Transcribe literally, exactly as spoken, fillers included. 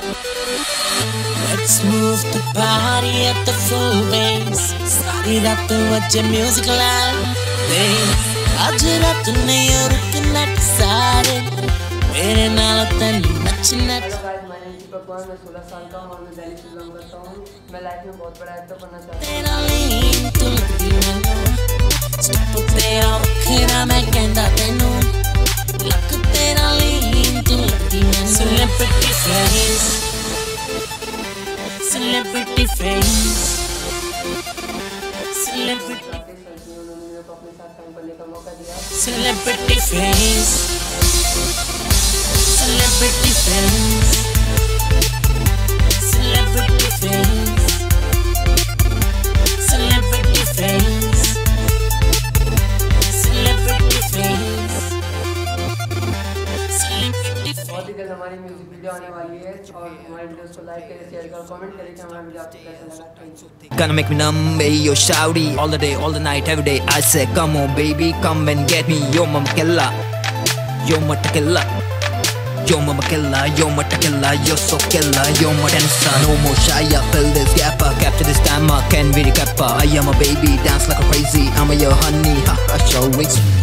Let's move the party at the full bass. Started up to watch your music loud. Bass, आज रात नहीं रुकना सारे मेरे नाल तन नचना। हेलो गाइस, मैं दीपक कुमार, मैं सोलह साल का हूँ और मैं दिल्ली से बिलोंग करता हूँ। मैं लाइफ में बहुत बड़ा एक्टर बनना चाहता हूँ। तेरा लीन तू लगती मैनू, स्टेप तेरा वखरा मैं कहंदा तैनू, लक तेरा लीन तू लगती मैनू। Celebrity face, celebrity face, celebrity Celebrity face, celebrity face, celebrity face, celebrity face, celebrity face, celebrity face। बहुत ही जल्द हमारी म्यूजिक वीडियो आने वाली है और हमारे वीडियोस को लाइक करें, शेयर करें, कमेंट करें कि हमारा वीडियो आपको कैसा लगा। Gonna make me numb, hey yo shouty. All the day, all the night, every day I say come on baby, come and get me. Yo mama killer, yo mata killer, yo mama killer, yo mata killer, yo so killer, yo my dancer. No more shy, I fill this gap up, capture this time, I can really cap up. I am a baby, dance like a crazy, I'm a your honey, ha ha, show it.